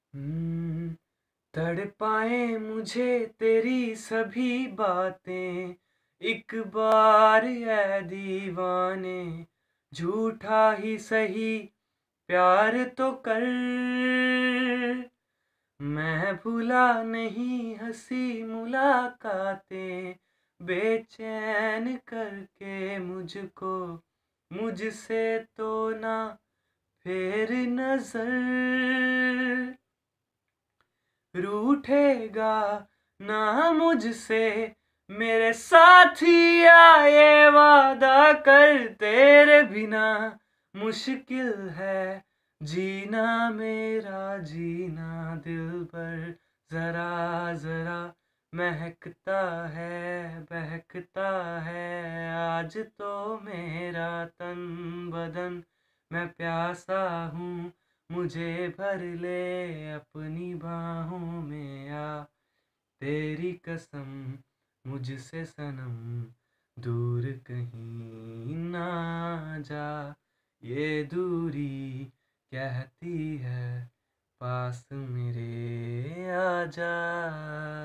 हम्म, तड़पाए मुझे तेरी सभी बातें, एक बार ऐ दीवाने, झूठा ही सही प्यार तो कर। मैं भूला नहीं हंसी मुलाकातें, बेचैन करके मुझको, मुझसे तो ना फेर नजर। रूठेगा ना मुझसे मेरे साथिया, ये वादा कर, तेरे बिना मुश्किल है जीना, मेरा जीना दिलबर। जरा जरा महकता है, बहकता है आज तो मेरा तन बदन। मैं प्यासा हूँ, मुझे भर ले अपनी बाहों में आ। तेरी कसम मुझसे सनम, दूर कहीं ना जा। ये दूरी कहती है पास मेरे आ जा।